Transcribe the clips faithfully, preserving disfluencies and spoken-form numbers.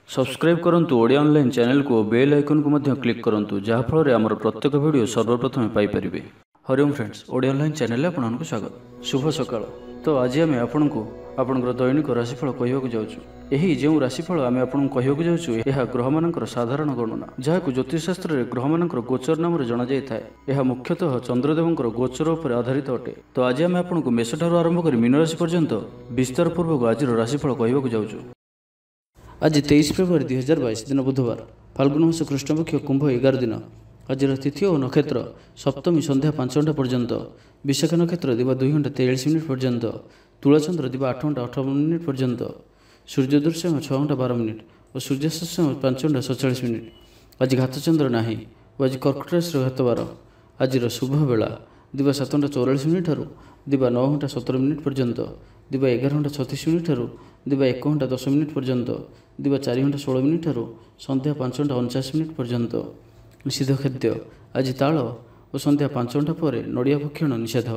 Subscribe करंतु Odia online channel को bell icon को मध्य क्लिक करंतु जहाँ फल आमर प्रत्येक वीडियो सर्वप्रथम पाइपर। हरिओम फ्रेंड्स, ओडिया ऑनलाइन चैनल में आपको स्वागत। शुभ सकाळ। तो आज आम आपण को आपणकर दैनिक राशिफल कहवाक जाऊँ। यही जो राशिफल आम आपको कहवाक जाऊँ यह ग्रह मानकर साधारण गणना जहाँ ज्योतिषशास्त्र में ग्रह मानकर गोचर नाम जना जाए। यह मुख्यतः चंद्रदेवंकर गोचर उपर आधारित अटे। तो आज आम आपको मेष ठारू आरंभ कर मीन राशि पर्यंत विस्तार पूर्वक आज राशिफल कहवाक जाऊँ। आज तेईस फेब्रुआरी दुई हजार बैश दिन बुधवार, फाल्गुन मास कृष्णपक्ष कुंभ एगार दिन। आज तिथि और नक्षत्र सप्तमी संध्या पांच घंटा पर्यंत, विशाखा नक्षत्र दिवा दुई घंटा तेईस मिनिट पर्यंत, तुलाचंद्र दिवा आठ घंटा अठावन मिनिट पर्यंत, सूर्योदय छः घंटा बारह मिनिट और सूर्यास्त पांच घंटा सैंतालीस मिनिट। आज घातचंद्र ना और आज कर्कट राशि घातबार। आज शुभ बेला दिवा सात घंटा चौरालीस मिनिट दिवा नौ घंटा सतर मिनिट पर्यंत, दिवा एगार घंटा छत्तीस मिनिट दिवा एक घंटा दस मिनिट पर्यंत, दिवा चार घंटा षोल मिनिट संध्या पांच घंटा अणचाश मिनिट पर्यंत। निषिद्ध खाद्य आज ताल और संध्या पांच घंटा पर नड़िया भक्षण निषेध।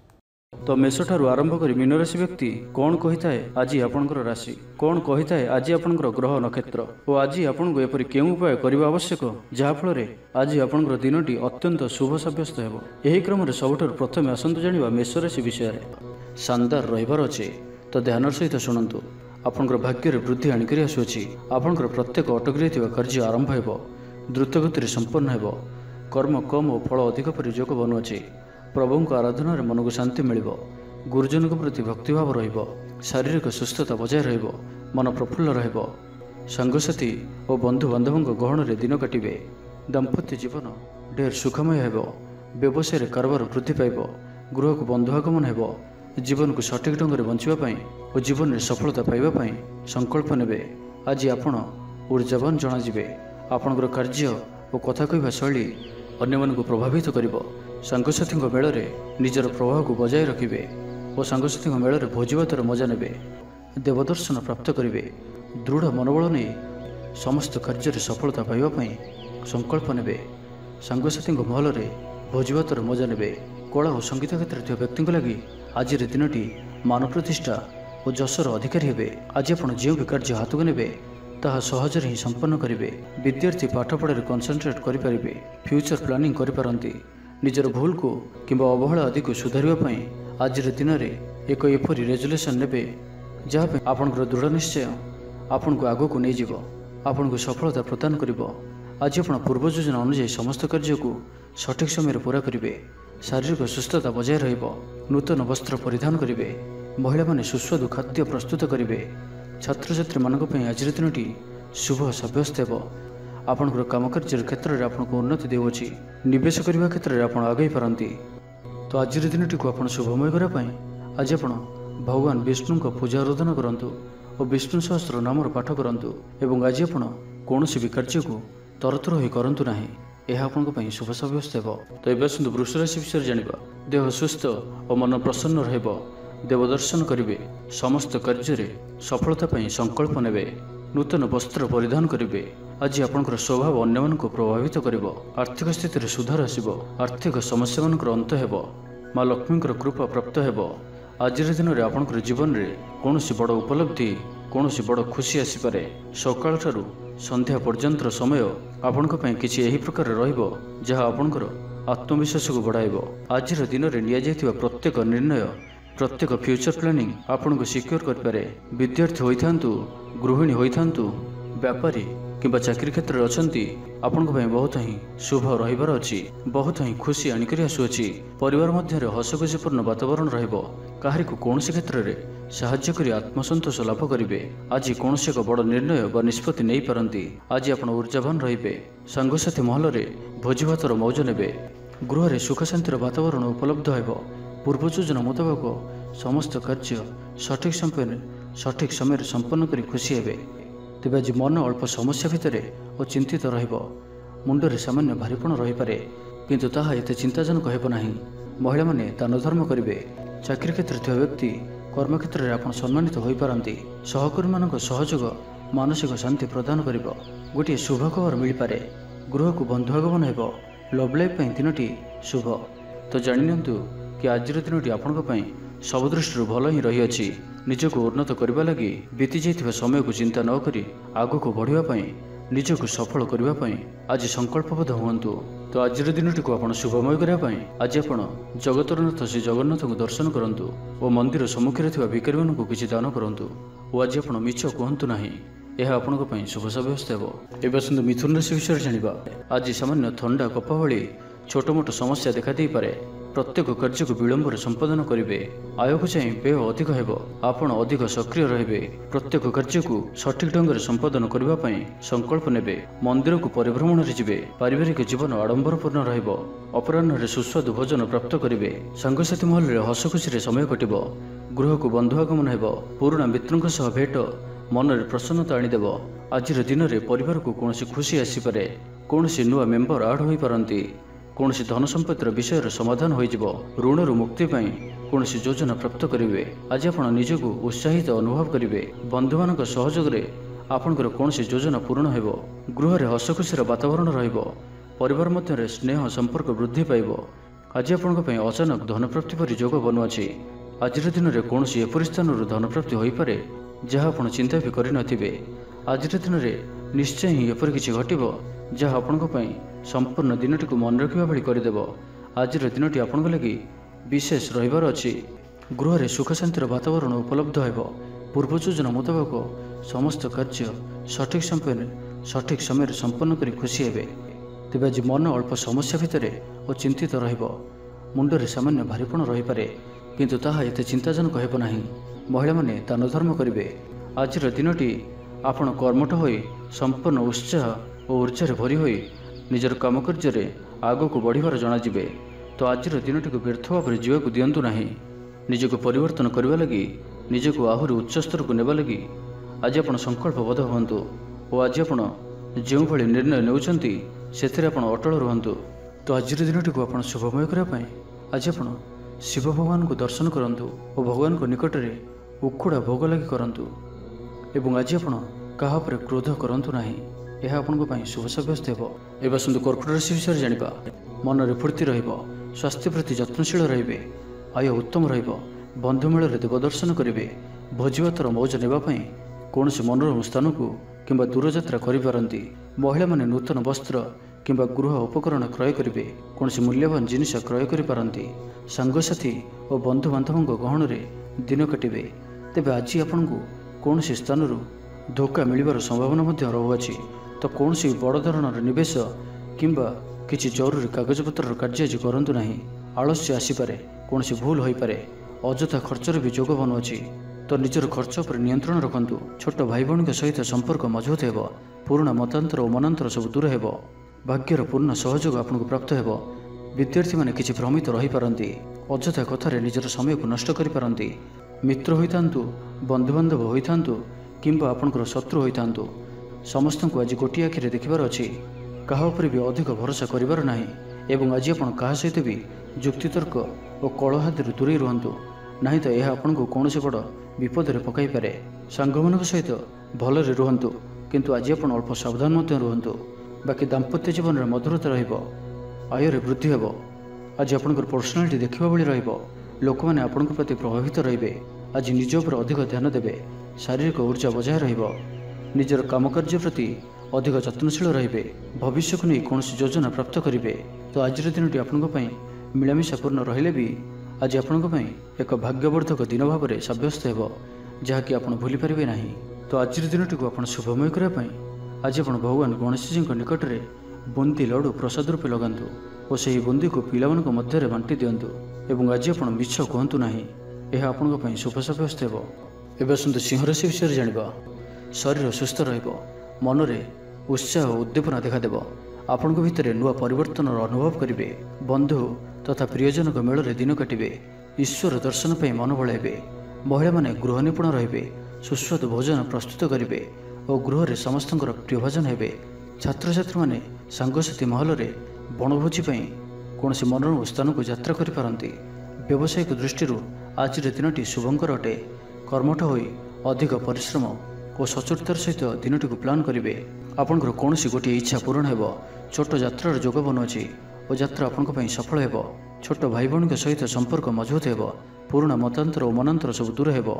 तो मेष ठारू आरंभ कर मीन राशि व्यक्ति कौन कही थाए आज आपणकर राशि कौन कही थाए आज आपणकर ग्रह नक्षत्र और आज आपको एपरि केउं उपाय करने आवश्यक जहाँफल आज आपणकर दिनटी अत्यंत शुभ सब्यस्त हो। यही क्रम सबुठार प्रथम आसतु जाना मेष राशि विषय शानदार रहिबार अच्छे। तो ध्यान सहित शुणु। आपणकर भाग्य वृद्धि आणिक आसुअछि। आपणकर प्रत्येक अटकी रहिଥିବା कार्य आरंभ हो, द्रुत गति संपन्न हो। कर्म कम और फल अधिक पर योग बनुअछि। प्रभु आराधना मन को शांति मिल, गुरुजन प्रति भक्तिभाव रहिबो, शारीरिक सुस्थता बजाय रहिबो, मन प्रफुल्ल रहिबो। सांगसाथी और बंधु बांधवों गहन में दिन काटिबे। दाम्पत्य जीवन ढेर सुखमय हेबो। व्यवसाय कारोबार वृद्धि पाइब। गृह को बंधु आगमन हेबो। जीवन को सठिक ढंग से बंचापी और जीवन में सफलता पाइबापी संकल्प नेबे। आज आपण ऊर्जावान जनाजिबे। आपणकर कार्य और कथा कहवा शैली अन्य मानक प्रभावित करिबो। सांगसाथी मेल निजर प्रभाव को बजाय रखिबे और सांगसाथी मेल भोजीभातर मजा नेबे। देवदर्शन प्राप्त करिबे। दृढ़ मनोबल नहीं समस्त कार्य सफलता पाइबापी संकल्प नेबे। सांगसाथी महल में भोजीभातर मजा नेबे। कला और संगीत क्षेत्र में व्यक्ति लगी आज दिनटी मान प्रतिष्ठा और जशर अधिकारी हेबे। आज आप जो भी कार्य हाथ को नेबे ताहा सहजरे ही संपन्न करेंगे। विद्यार्थी पाठ पढ़ाई कनसेंट्रेट करेंगे। फ्यूचर प्लानिंग करिपारंती। निजर भूल को किंबा अवहेला आदि को सुधारिबा आज दिन में एक एपरी रेजुलेशन नेबे जहाँ आपणकर दृढ़ निश्चय आपण को आग को नहीं जीव, आपण को सफलता प्रदान करिबो। आज आप पूर्व योजना अनुसार समस्त कार्य को सठिक समय पूरा करेंगे। शारीरिक सुस्थता बजाय रहिबो। नूतन वस्त्र परिधान करेंगे। महिला माने सुस्वादु खाद्य प्रस्तुत करेंगे। छात्र छात्री मानक पई आज दिनटी शुभ सब्यस्त हो। आपणकर काम कार्य क्षेत्र में आपको उन्नति देउछि। निवेश करने क्षेत्र में आप आगे पारंती। तो आज दिनटी को आप शुभमय करने आज आप भगवान विष्णु को पूजा आराधना करंतु और विष्णु सहस्त्र नाम पाठ करंतु एवं आज आप कौन भी कार्य को तरतर हो करंतु नाही। यह आपंप शुभ सब्यस्त हो। तो ये आसतु वृष राशि विषय जाना। देह सुस्थ और मन प्रसन्न रहिबो। देवदर्शन करेंगे। समस्त कार्य सफलता संकल्प नेबे। नूतन वस्त्र परिधान करेंगे। आज आपंकर स्वभाव अन्य मन को प्रभावित करिबो। आर्थिक स्थिति में सुधार आसिबो। आर्थिक समस्या मानकर अंत हेबो। माँ लक्ष्मी कृपा प्राप्त हेबो। आज दिन में आपंकर जीवन में कौन बड़ उपलब्धि कौन बड़ खुशी आसीपे। सकाळ ठारू संध्या पर्यंत समय आपण किसी यही प्रकार रहिबो जहाँ आपणकर आत्मविश्वास को बढ़ाइबो। आज दिन में निया जाइथिबा प्रत्येक निर्णय प्रत्येक फ्यूचर प्लानिंग आपन को सिक्योर करें। विद्यार्थी होइथांतु, गृहिणी होइथांतु, व्यापारी किंबा चाकरी क्षेत्र में अछंती आपण बहुत ही शुभ रहिबार अछि। बहुत ही खुशी आणिक आसुअछि। परिवार मध्य हसखुशीपूर्ण वातावरण रहिबो। काहारी को कौन क्षेत्र में साहाय्य करी आत्मसंतोष लाभ करेंगे। आज कौन एक बड़ निर्णय व निष्पत्ति नहीं पारंती। आज आप ऊर्जावान रहिबे। सांगसाथी महल में भोजीभातर मौज नेबे। गृह में सुख शांतिर वातावरण उपलब्ध हेबो। पूर्व योजना मुताबक समस्त कार्य सठिक समय सठिक समय संपन्न करी खुशी हेबे। तेज आज मन अल्प समस्या भितर और चिंतित रहिबो। मुंडरे सामान्य भारीपण रहीपे किंतु ताहा एते चिंताजनक हेबो नाही। महिला माने दान धर्म करेंगे। चाकरी क्षेत्र में व्यक्ति कर्म क्षेत्र में आप सम्मानित हो पारंती। सहकर्मी मानक सहयोग मानसिक शांति प्रदान करिबो। गोटे शुभ खबर मिल पारे। गृह को बंधु आगमन हेबो। लव लाइफ दिनटी शुभ। तो जानिनियंतु कि आज दिनटी आपण सब दृष्टि भल ही रही। ନିଜକୁ ଉନ୍ନତ କରିବା ଲାଗି ବିତି ଯାଇଥିବା ସମୟକୁ ଚିନ୍ତା ନ କରି ଆଗକୁ ବଢ଼ିବା ପାଇଁ ନିଜକୁ ସଫଳ କରିବା ପାଇଁ ଆଜି ସଂକଳ୍ପବଦ୍ଧ ହୁଅନ୍ତୁ। ତ ଆଜିର ଦିନଟିକୁ ଆପଣ ଶୁଭମୟ କରିବା ପାଇଁ ଆଜି ଆପଣ ଜଗତରନାଥ ଶ୍ରୀ ଜଗନ୍ନାଥଙ୍କୁ ଦର୍ଶନ କରନ୍ତୁ ଓ ମନ୍ଦିର ସମ୍ମୁଖରେ ଥିବା ଭିକାରୀମାନଙ୍କୁ କିଛି ଦାନ କରନ୍ତୁ ଓ ଆଜି ଆପଣ ମିଛ କୁହନ୍ତୁ ନାହିଁ। ଏହା ଆପଣଙ୍କ ପାଇଁ ଶୁଭ ସାବ୍ୟସ୍ତ ହେବ। ଏବେ ଆସନ୍ତୁ ମିଥୁନ ରାଶି ବିଷୟରେ ଜାଣିବା। ଆଜି ସାମାନ୍ୟ ଥଣ୍ଡା କଫ ଭଳି ଛୋଟ ମୋଟ ସମସ୍ୟା ଦେଖାଦେଇପାରେ। ପ୍ରତ୍ୟେକ କାର୍ଯ୍ୟକୁ ବିଳମ୍ବରେ ସମ୍ପାଦନ କରିବେ। ଆୟକୁ ଚାହିଁ ବ୍ୟୟ ଅଧିକ ହେବ। ଆପଣ ଅଧିକ ସକ୍ରିୟ ରହିବେ। ପ୍ରତ୍ୟେକ କାର୍ଯ୍ୟକୁ ସଠିକ ଢଙ୍ଗରେ ସମ୍ପାଦନ କରିବା ପାଇଁ ସଂକଳ୍ପ ନେବେ। ମନ୍ଦିରକୁ ପରିଭ୍ରମଣରେ ଯିବେ। ପାରିବାରିକ ଜୀବନ ଆଡମ୍ବରପୂର୍ଣ୍ଣ ରହିବ। ଅପରାହ୍ନରେ ସୁସ୍ୱାଦୁ ଭୋଜନ ପ୍ରାପ୍ତ କରିବେ। ସାଙ୍ଗସାଥୀ ମହଲରେ ହସଖୁସିରେ ସମୟ କଟିବ। ଗୃହକୁ ବନ୍ଧୁ ଆଗମନ ହେବ। ପୁରୁଣା ମିତ୍ରଙ୍କ ସହ ଭେଟ ମନରେ ପ୍ରସନ୍ନତା ଆଣିଦେବ। ଆଜିର ଦିନରେ ପରିବାରକୁ କୌଣସି ଖୁସି ଆସିପାରେ। କୌଣସି ନୂଆ ମେମ୍ବର ଆଡ୍ ହୋଇପାରନ୍ତି। କୌଣସି ଧନ ସମ୍ପତ୍ତିର ବିଷୟର ସମାଧାନ ହୋଇଯିବ। ଋଣରୁ ମୁକ୍ତି ପାଇଁ କୌଣସି ଯୋଜନା ପ୍ରାପ୍ତ କରିବେ। ଆଜି ଆପଣ ନିଜକୁ ଉତ୍ସାହିତ ଅନୁଭବ କରିବେ। ବନ୍ଧୁମାନଙ୍କ ସହଯୋଗରେ ଆପଣଙ୍କର କୌଣସି ଯୋଜନା ପୂରଣ ହେବ। ଗୃହରେ ହସଖୁସିର ବାତାବରଣ ରହିବ। ପରିବାର ମଧ୍ୟରେ ସ୍ନେହ ସମ୍ପର୍କ ବୃଦ୍ଧି ପାଇବ। ଆଜି ଆପଣଙ୍କ ପାଇଁ ଅଚାନକ ଧନପ୍ରାପ୍ତି ପରି ଯୋଗ ବନୁଅଛି। ଆଜିର ଦିନରେ କୌଣସି ଏପରି ସ୍ଥାନରୁ ଧନପ୍ରାପ୍ତି ହୋଇପାରେ ଯାହା ଆପଣ ଚିନ୍ତା ବି କରିନଥିବେ। ଆଜିର ଦିନରେ ନିଶ୍ଚୟ ହିଁ ଏପରି କିଛି ଘଟିବ ଯାହା ଆପଣଙ୍କ ପାଇଁ ସମ୍ପୂର୍ଣ୍ଣ ଦିନଟିକୁ ମନେ ରଖିବା ଭଳି କରିଦେବ। ଆଜିର ଦିନଟି ଆପଣଙ୍କ ଲାଗି ବିଶେଷ ରହିବାର ଅଛି। ଗୃହରେ ସୁଖ ଶାନ୍ତିର ବାତାବରଣ ଉପଲବ୍ଧ ହେବ। ପୂର୍ବ ଯୋଜନା ମୁତାବକ ସମସ୍ତ କାର୍ଯ୍ୟ ସଠିକ ସମୟରେ ସଠିକ ସମୟରେ ସମ୍ପନ୍ନ କରି ଖୁସି ହେବେ। ତେବେ ଆଜି ମନ ଅଳ୍ପ ସମସ୍ୟା ଭିତରେ ଓ ଚିନ୍ତିତ ରହିବ। ମୁଣ୍ଡରେ ସାମାନ୍ୟ ଭାରିପଣ ରହିପାରେ, କିନ୍ତୁ ତାହା ଏତେ ଚିନ୍ତାଜନକ ହେବ ନାହିଁ। ମହିଳାମାନେ ଦାନ ଧର୍ମ କରିବେ। ଆଜିର ଦିନଟି ଆପଣ କର୍ମଠ ହୋଇ ସମ୍ପୂର୍ଣ୍ଣ ଉତ୍ସାହ ଓ ଉର୍ଜାରେ ଭରି ହୋଇ ନିଜର କାମ କାର୍ଯ୍ୟରେ ଆଗକୁ ବଢ଼ିବାର ଜଣାଯିବେ। ତ ଆଜିର ଦିନଟିକୁ ବ୍ୟର୍ଥ ଭାବରେ ଯିବାକୁ ଦିଅନ୍ତୁ ନାହିଁ। ନିଜକୁ ପରିବର୍ତ୍ତନ କରିବା ଲାଗି, ନିଜକୁ ଆହୁରି ଉଚ୍ଚ ସ୍ତରକୁ ନେବା ଲାଗି ଆଜି ଆପଣ ସଂକଳ୍ପବଦ୍ଧ ହୁଅନ୍ତୁ ଓ ଆଜି ଆପଣ ଯେଉଁଭଳି ନିର୍ଣ୍ଣୟ ନେଉଛନ୍ତି ସେଥିରେ ଆପଣ ଅଟଳ ରୁହନ୍ତୁ। ତ ଆଜିର ଦିନଟିକୁ ଆପଣ ଶୁଭମୟ କରିବା ପାଇଁ ଆଜି ଆପଣ ଶିବ ଭଗବାନଙ୍କୁ ଦର୍ଶନ କରନ୍ତୁ ଓ ଭଗବାନଙ୍କ ନିକଟରେ ଉଖୁଡ଼ା ଭୋଗ ଲାଗି କରନ୍ତୁ ଏବଂ ଆଜି ଆପଣ କାହା ଉପରେ କ୍ରୋଧ କରନ୍ତୁ ନାହିଁ। ଏହା ଆପଣଙ୍କ ପାଇଁ ଶୁଭ ସାବ୍ୟସ୍ତ ହେବ। ଏବେ ଆସନ୍ତୁ କର୍କଟ ରାଶି ବିଷୟରେ ଜାଣିବା। ମନରେ ଫୁର୍ତ୍ତି ରହିବ। ସ୍ୱାସ୍ଥ୍ୟ ପ୍ରତି ଯତ୍ନଶୀଳ ରହିବେ। ଆୟ ଉତ୍ତମ ରହିବ। ବନ୍ଧୁ ମେଳରେ ଦେବ ଦର୍ଶନ କରିବେ। ଭୋଜିଭାତର ମୌଜ ନେବା ପାଇଁ କୌଣସି ମନୋରମ ସ୍ଥାନକୁ କିମ୍ବା ଦୂରଯାତ୍ରା କରିପାରନ୍ତି। ମହିଳାମାନେ ନୂତନ ବସ୍ତ୍ର କିମ୍ବା ଗୃହ ଉପକରଣ କ୍ରୟ କରିବେ। କୌଣସି ମୂଲ୍ୟବାନ ଜିନିଷ କ୍ରୟ କରିପାରନ୍ତି। ସାଙ୍ଗସାଥୀ ଓ ବନ୍ଧୁବାନ୍ଧବଙ୍କ ଗହଣରେ ଦିନ କାଟିବେ। ତେବେ ଆଜି ଆପଣଙ୍କୁ କୌଣସି ସ୍ଥାନରୁ ଧୋକା ମିଳିବାର ସମ୍ଭାବନା ମଧ୍ୟ ରହୁଅଛି। ତ କୌଣସି ବଡ଼ ଧରଣର ନିବେଶ କିମ୍ବା କିଛି ଜରୁରୀ କାଗଜପତ୍ରର କାର୍ଯ୍ୟ ଆଜି କରନ୍ତୁ ନାହିଁ। ଆଳସ୍ୟ ଆସିପାରେ। କୌଣସି ଭୁଲ ହୋଇପାରେ। ଅଯଥା ଖର୍ଚ୍ଚରେ ବି ଯୋଗ ବନୁଅଛି। ତ ନିଜର ଖର୍ଚ୍ଚ ଉପରେ ନିୟନ୍ତ୍ରଣ ରଖନ୍ତୁ। ଛୋଟ ଭାଇ ଭଉଣୀଙ୍କ ସହିତ ସମ୍ପର୍କ ମଜବୁତ ହେବ। ପୁରୁଣା ମତାନ୍ତର ଓ ମନାନ୍ତର ସବୁ ଦୂର ହେବ। ଭାଗ୍ୟର ପୂର୍ଣ୍ଣ ସହଯୋଗ ଆପଣଙ୍କୁ ପ୍ରାପ୍ତ ହେବ। ବିଦ୍ୟାର୍ଥୀମାନେ କିଛି ଭ୍ରମିତ ରହିପାରନ୍ତି। ଅଯଥା କଥାରେ ନିଜର ସମୟକୁ ନଷ୍ଟ କରିପାରନ୍ତି। ମିତ୍ର ହୋଇଥାନ୍ତୁ, ବନ୍ଧୁବାନ୍ଧବ ହୋଇଥାନ୍ତୁ କିମ୍ବା ଆପଣଙ୍କର ଶତ୍ରୁ ହୋଇଥାନ୍ତୁ, ସମସ୍ତଙ୍କୁ ଆଜି ଗୋଟିଏ ଆଖିରେ ଦେଖିବାର ଅଛି। କାହା ଉପରେ ବି ଅଧିକ ଭରସା କରିବାର ନାହିଁ ଏବଂ ଆଜି ଆପଣ କାହା ସହିତ ବି ଯୁକ୍ତିତର୍କ ଓ କଳହାଦରୁ ଦୂରେଇ ରୁହନ୍ତୁ, ନାହିଁ ତ ଏହା ଆପଣଙ୍କୁ କୌଣସି ବଡ଼ ବିପଦରେ ପକାଇପାରେ। ସାଙ୍ଗମାନଙ୍କ ସହିତ ଭଲରେ ରୁହନ୍ତୁ, କିନ୍ତୁ ଆଜି ଆପଣ ଅଳ୍ପ ସାବଧାନ ମଧ୍ୟ ରୁହନ୍ତୁ। ବାକି ଦାମ୍ପତ୍ୟ ଜୀବନରେ ମଧୁରତା ରହିବ। ଆୟରେ ବୃଦ୍ଧି ହେବ। ଆଜି ଆପଣଙ୍କର ପର୍ସନାଲିଟି ଦେଖିବା ଭଳି ରହିବ। ଲୋକମାନେ ଆପଣଙ୍କ ପ୍ରତି ପ୍ରଭାବିତ ରହିବେ। ଆଜି ନିଜ ଉପରେ ଅଧିକ ଧ୍ୟାନ ଦେବେ। ଶାରୀରିକ ଉର୍ଜା ବଜାୟ ରହିବ। ନିଜର କାମକାର୍ଯ୍ୟ ପ୍ରତି ଅଧିକ ଯତ୍ନଶୀଳ ରହିବେ। ଭବିଷ୍ୟକୁ ନେଇ କୌଣସି ଯୋଜନା ପ୍ରାପ୍ତ କରିବେ। ତ ଆଜିର ଦିନଟି ଆପଣଙ୍କ ପାଇଁ ମିଳାମିଶାପୂର୍ଣ୍ଣ ରହିଲେ ବି ଆଜି ଆପଣଙ୍କ ପାଇଁ ଏକ ଭାଗ୍ୟବର୍ଦ୍ଧକ ଦିନ ଭାବରେ ସାବ୍ୟସ୍ତ ହେବ, ଯାହାକି ଆପଣ ଭୁଲିପାରିବେ ନାହିଁ। ତ ଆଜିର ଦିନଟିକୁ ଆପଣ ଶୁଭମୟ କରିବା ପାଇଁ ଆଜି ଆପଣ ଭଗବାନ ଗଣେଶଜୀଙ୍କ ନିକଟରେ ବୁନ୍ଦି ଲଡ଼ୁ ପ୍ରସାଦ ରୂପେ ଲଗାନ୍ତୁ ଓ ସେହି ବୁନ୍ଦିକୁ ପିଲାମାନଙ୍କ ମଧ୍ୟରେ ବାଣ୍ଟି ଦିଅନ୍ତୁ ଏବଂ ଆଜି ଆପଣ ମିଛ କୁହନ୍ତୁ ନାହିଁ। ଏହା ଆପଣଙ୍କ ପାଇଁ ଶୁଭ ସାବ୍ୟସ୍ତ ହେବ। ଏବେ ଆସନ୍ତୁ ସିଂହ ରାଶି ବିଷୟରେ ଜାଣିବା। ଶରୀର ସୁସ୍ଥ ରହିବ। ମନରେ ଉତ୍ସାହ ଓ ଉଦ୍ଦୀପନା ଦେଖାଦେବ। ଆପଣଙ୍କ ଭିତରେ ନୂଆ ପରିବର୍ତ୍ତନର ଅନୁଭବ କରିବେ। ବନ୍ଧୁ ତଥା ପ୍ରିୟଜନଙ୍କ ମେଳରେ ଦିନ କାଟିବେ। ଈଶ୍ୱର ଦର୍ଶନ ପାଇଁ ମନ ବଳାଇବେ। ମହିଳାମାନେ ଗୃହ ନିପୁଣ ରହିବେ। ସୁସ୍ୱାଦୁ ଭୋଜନ ପ୍ରସ୍ତୁତ କରିବେ ଓ ଗୃହରେ ସମସ୍ତଙ୍କର ପ୍ରିୟଭାଜନ ହେବେ। ଛାତ୍ରଛାତ୍ରୀମାନେ ସାଙ୍ଗସାଥୀ ମହଲରେ ବଣଭୋଜି ପାଇଁ କୌଣସି ମନୋରମ ସ୍ଥାନକୁ ଯାତ୍ରା କରିପାରନ୍ତି। ବ୍ୟବସାୟିକ ଦୃଷ୍ଟିରୁ ଆଜିର ଦିନଟି ଶୁଭଙ୍କର ଅଟେ। କର୍ମଠ ହୋଇ ଅଧିକ ପରିଶ୍ରମ ଓ ସଚୋଟତାର ସହିତ ଦିନଟିକୁ ପ୍ଲାନ୍ କରିବେ। ଆପଣଙ୍କର କୌଣସି ଗୋଟିଏ ଇଚ୍ଛା ପୂରଣ ହେବ। ଛୋଟ ଯାତ୍ରାର ଯୋଗ ବନୁଅଛି ଓ ଯାତ୍ରା ଆପଣଙ୍କ ପାଇଁ ସଫଳ ହେବ। ଛୋଟ ଭାଇ ଭଉଣୀଙ୍କ ସହିତ ସମ୍ପର୍କ ମଜବୁତ ହେବ। ପୁରୁଣା ମତାନ୍ତର ଓ ମନାନ୍ତର ସବୁ ଦୂର ହେବ।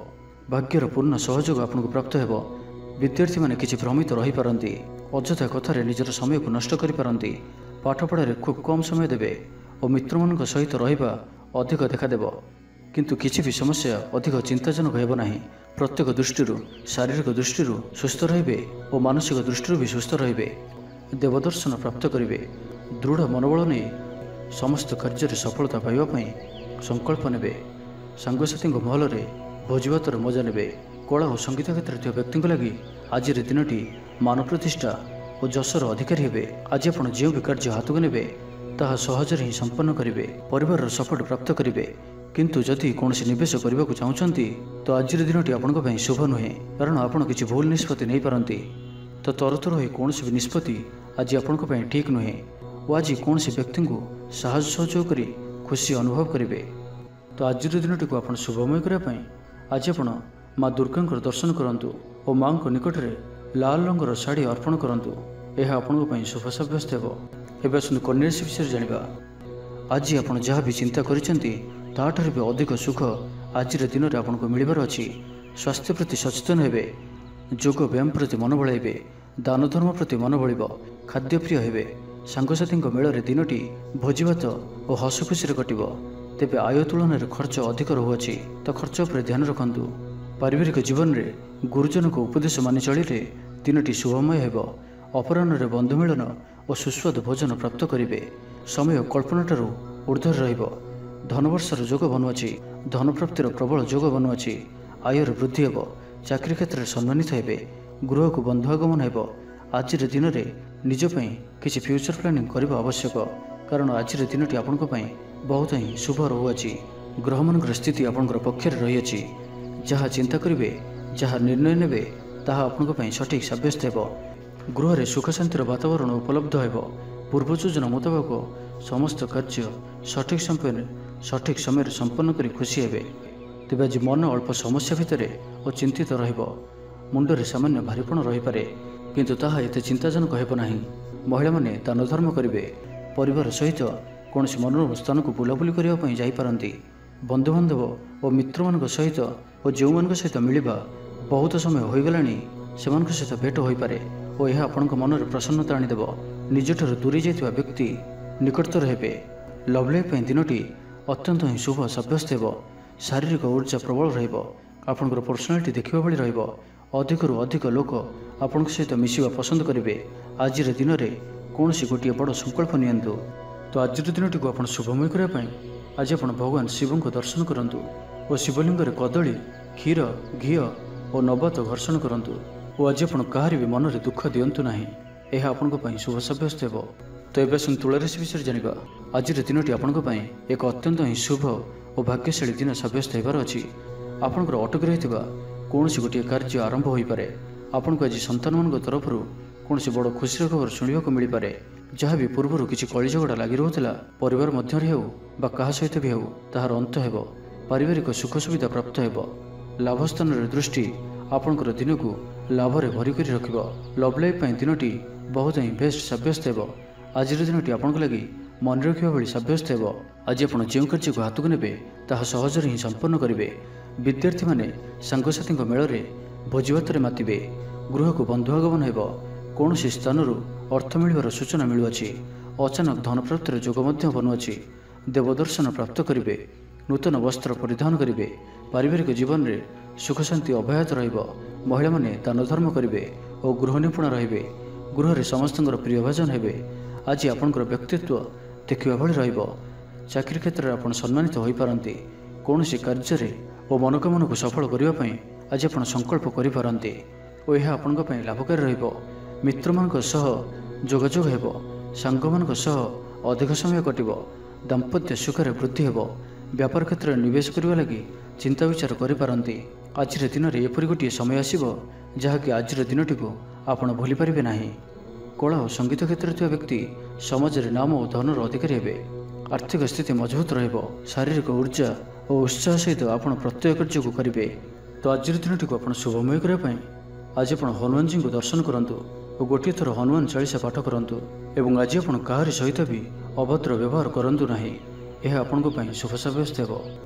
भाग्यर पूर्ण सहयोग आपको प्राप्त हेब। विद्यार्थी माने किछि भ्रमित रही पारंती, अଯଥା कथारे निजर समय को नष्ट करि पारंती। पाठपढ़ारे खूब कम समय देबे और मित्र मानक सहित रहिबा अधिक देखादेब। किंतु किछि भी समस्या अधिक चिंताजनक हेब नाही। प्रत्येक दृष्टि शारीरिक दृष्टि सुस्थ रहिबे और मानसिक दृष्टि भी सुस्थ रहिबे। देवदर्शन प्राप्त करिवे। दृढ़ मनोबल नहीं समस्त कार्य सफलता पाइबा पई संकल्प नेबे। सांगसाथी महल में भोजभातर मजा नेबे। कला और संगीत क्षेत्र में व्यक्ति लगी आज दिनटी मान प्रतिष्ठा और जशर अधिकारी हेबे। आज आप जो भी कार्य हाथ को नेबे ताहा सहजरे ही संपन्न करिवे। परिवार सपोर्ट प्राप्त करिवे। किंतु जदि कौन निवेश करने को चाहते तो आज दिनटी आपण शुभ नुहे, कारण आपड़ किसी भूल निष्पत्ति नहीं पारती। तो तरतर हो कौन भी निष्पत्ति आज आपण ठीक नुहे और आज कौन व्यक्ति को साहस सहयोग कर खुशी अनुभव करेंगे। तो आज दिनटी को आप शुभमय करने आज आप माँ दुर्गा दर्शन करूँ और माँ निकट में लाल रंगर शाढ़ी अर्पण करूँ। यह आपण शुभ सब्यस्त हो। एवं आसतु कन्या राशि विषय जाना। आज आप जहाँ भी चिंता करिसेंती ताठार भी अधिक सुख आज दिन में आपको मिलबार अच्छी। स्वास्थ्य प्रति सचेतन हेबे। योग व्यायाम प्रति मन बढ़ाइबे। दान धर्म प्रति मन बढ़। खाद्यप्रिय हेबे। सांगसाथी मेल दिनटी भोजीभात और हस खुशी कटिब। तेबे आय तुलन में खर्च अधिक रहुअछि, तो खर्च पर ध्यान रखंतु। पारिवारिक जीवन में गुरुजन को उपदेश मानि चलिले दिनटी शुभमय हेब। अपराह्न बंधु मिलन और सुस्वाद भोजन प्राप्त करेंगे। समय कल्पनाठार ऊर्धर रहिब। धनवर्षर जोग बनुअछि। धन प्राप्तिर प्रबल जोग बनुअछि। आयर वृद्धि हेब। चाकरी क्षेत्र में सम्मानित हेबे। गृह को बंधु आगमन हेब। आज दिन में निजपाई किसी फ्यूचर प्लानिंग करने आवश्यक, कारण आज दिनटी आपण बहुत ही शुभ रहुअछि। ग्रह मान स्थिति आपंकर पक्षर रही। जहाँ चिंता करेंगे, जहाँ निर्णय नेबे ताहा आपण सठिक सब्यस्त हेब। गृह में सुख शांतिर वातावरण उपलब्ध हेब। पूर्व योजना मुताबक समस्त कार्य सठिक समय सठिक समय संपन्न कर खुशी हेबे। तेज आज मन अल्प समस्या भितर और चिंतित रहिब। मुंडरे सामान्य भारीपण रही पारे, किंतु ताहा एते चिंताजनक हेब नाही। महिला माने दान धर्म करिवे। परिवार सहित कौन मनोरम स्थान को बुलाबुली करने जापारती। बंधुबांधव और मित्र मान सहित और जो मान सहित मिलवा बहुत समय हो गलानी से सहित भेट हो पारे और यह आपण मन में प्रसन्नता आनीदेव। निजठार दूरी जाइथिबा व्यक्ति निकटतर हेबे। लव लाइफ दिनटी अत्यंत ही शुभ सब्यस्त हेब। शारीरिक ऊर्जा प्रबल रहिब। आपणकर पर्सनालिटी देखिबा भली रहिब। अधिक रु अधिक लोक आपण सहित मिसिबा पसंद करेंगे। आज दिन में कौन गोटे बड़ संकल्प नियंतु। तो आज दिनटी को आप शुभमय करने आज आप भगवान शिव को दर्शन करूँ और शिवलिंग कदली क्षीर घी और नवत घर्षण करूँ और आज आप कहार भी मन में दुख दिंतु ना। यह आपण शुभ सब्यस्त हो। तो ये तुला राशि विषय जाना। आज दिनटी आपण एक अत्यंत ही शुभ और भाग्यशाली दिन सब्यस्त होबार अच्छी। आपंकर अटक रही कौन गोटे कार्य आरंभ हो पारे। आपन को आज संतान मान तरफ कौन बड़ खुशी खबर शुणा को मिल पारे। जहाँ भी पूर्वर किसी कली झगड़ा लगी रोला परिवार मध्य हो बा कहा सहित भी हो ताहार अंत हेब। पारिवारिक सुख सुविधा प्राप्त हेब। लाभस्थान दृष्टि आपणकर दिन को लाभ रे भरी कर रखिब। लव लाइफ दिनटी बहुत ही बेस्ट सब्यस्त हेब। आज दिनटी आपण लगी मन रखा भली सब्यस्त हेब। आज आप जो कार्य को हाथ को नेबे ताहा सहजरे ही संपन्न करेंगे। विद्यार्थी माने सांगसाथी मेल में भोजीभात मातिबे। गृह को बंधु आगमन हेब। कौन स्थान अर्थ मिलवार सूचना मिलुअछि। अचानक धन प्राप्तिर जोग बनुअछि। देवदर्शन प्राप्त करेंगे। नूतन वस्त्र परिधान करेंगे। पारिवारिक जीवन में सुख शांति अभ्याहत रहिब। महिला माने दान धर्म करेंगे और गृह निपुण रहिबे। गृह में समस्त प्रियभाजन हेबे। आज आपणकर व्यक्तित्व देखा भली रहिब। चाकरी क्षेत्र में आप सम्मानित हो पारती। कौन कार्य और मनोकामना को सफल करने आज आप संकल्प करें और यह आपण लाभकारी रहिब। मित्र मान जोगाजोग हेब। सांग मान अधिक समय कटिब। दाम्पत्य सुखर वृद्धि हेब। व्यापार क्षेत्र में निवेश करने लगी चिंता विचार करें। आज दिन में एपरी गोटे समय आसब जहाँकि आज दिनटी को आपण भूली पारे ना। कला और संगीत क्षेत्र में व्यक्ति समाज में नाम और धनर अधिकारी हेबे। आर्थिक स्थिति मजबूत रहिब। शारीरिक ऊर्जा और उत्साह सहित आप प्रत्यय कार्य को करेंगे। तो आज दिनटी को आप शुभमय करने आज आप हनुमान जी को दर्शन करूँ और गोटे थर हनुमान चालीसा पाठ करूँ। एवं आज आप कहार सहित भी अभद्र व्यवहार करूँ ना। यह आपण शुभ सब्यस्त हो।